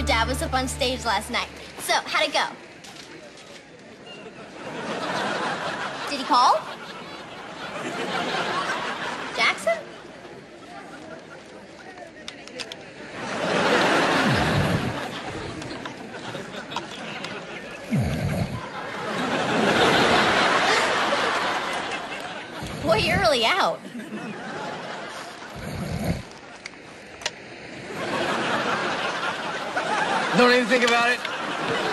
Dad was up on stage last night. So, how'd it go? Did he call? Jackson? Boy, you're really out. Don't even think about it.